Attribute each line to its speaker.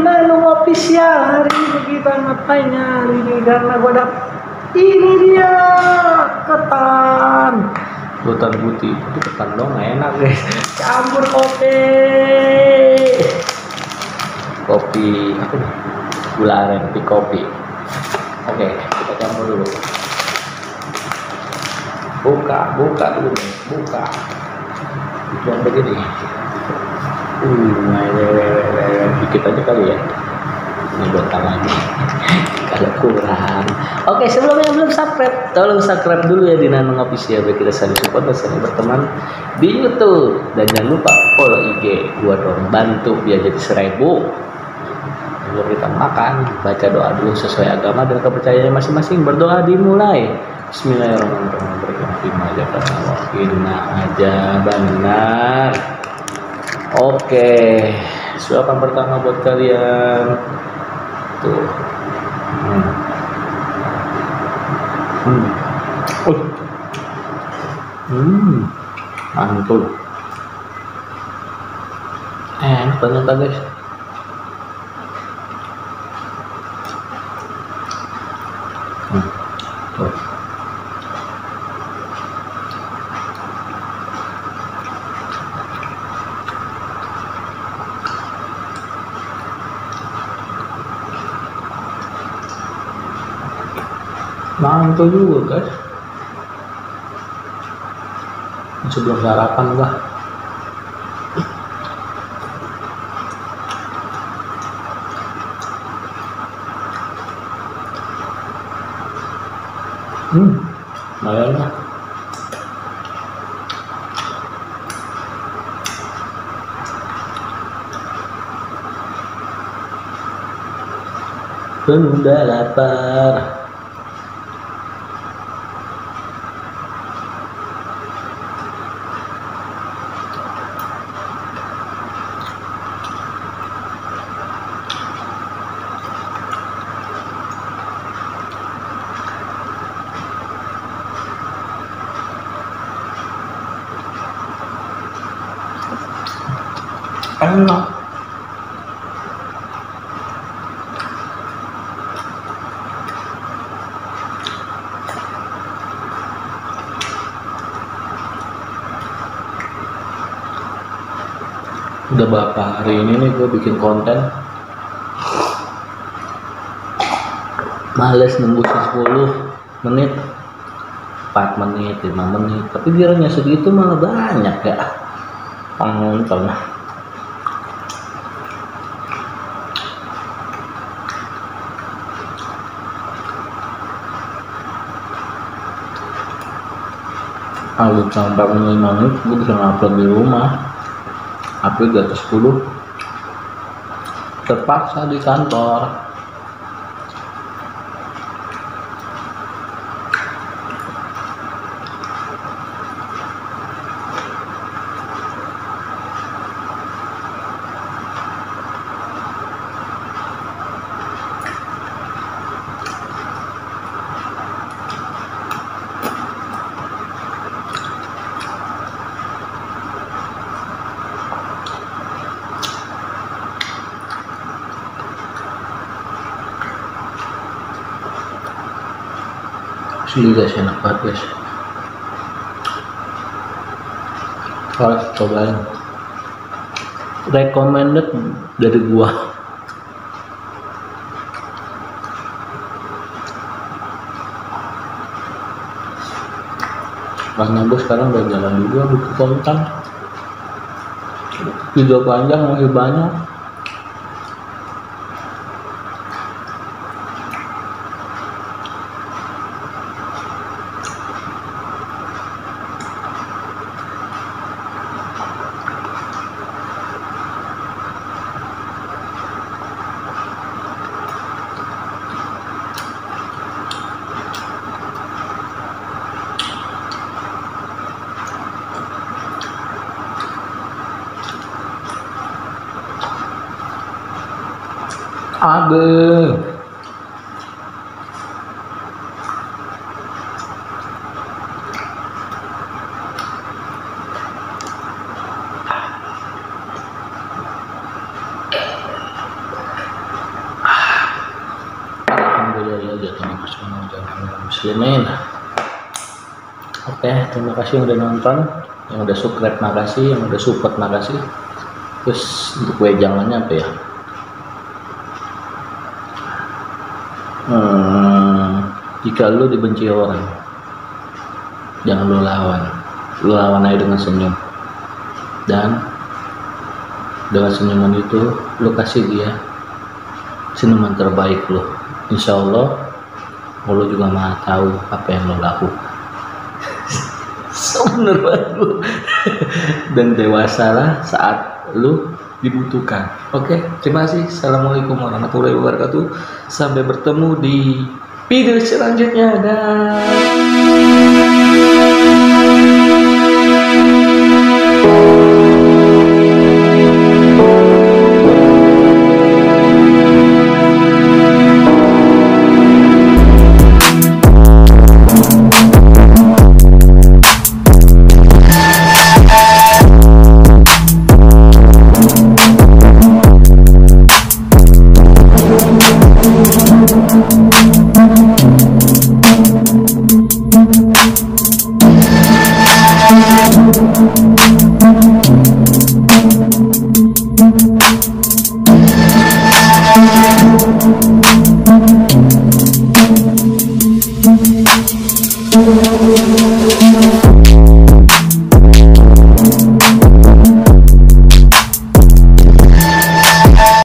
Speaker 1: Nano Official. Hari ini kita ngapain hari ini? Karena gue dapet ini dia ketan putih. Itu ketan dong enak guys. Campur kopi apa nih? Gula aren kopi. Oke, kita campur dulu. Buka dulu nih, buka. Buang begini. Dikit aja kali ya. Ini bentar lagi. Kalau kurang. Oke, sebelumnya yang belum subscribe, tolong subscribe dulu ya di Nano Official biar kita saling support dan saling berteman di YouTube. Dan jangan lupa follow IG gua dong, bantu biar jadi 1000. Sebelum kita makan, baca doa dulu sesuai agama dan kepercayaan masing-masing. Berdoa dimulai. Bismillahirrahmanirrahim. Aja benar. Oke, suapan pertama buat kalian. Tuh. Mantul. Enak ternyata guys. Tuh. Mantul juga guys. Sebelum sarapan gua. Lumayan lah. Udah lapar. Enak. Udah berapa hari ini nih gue bikin konten, males nembusin 10 menit, 4 menit, 5 menit, tapi biarnya segitu malah banyak ya penonton. Kalau sampai 5 menit gue bisa ngupload di rumah, upload di atas 10, terpaksa di kantor. Asli guys, enak banget guys. Harus cobain. Recommended dari gua. Karena gue sekarang udah jalan juga bikin konten. Video panjang masih banyak. Aduh. muslimin. Oke, terima kasih yang udah nonton, yang udah subscribe makasih, yang udah support makasih. Terus untuk wejangannya apa ya? Jika lu dibenci orang, jangan lu lawan. Lu lawan aja dengan senyum. Dan dengan senyuman itu lu kasih dia senyuman terbaik lu. Insya Allah lu juga maha tahu apa yang lu lakukan. So bener banget lu. Dan dewasalah saat lu dibutuhkan. Oke, terima kasih. Assalamualaikum warahmatullahi wabarakatuh. Sampai bertemu di video selanjutnya. Dah.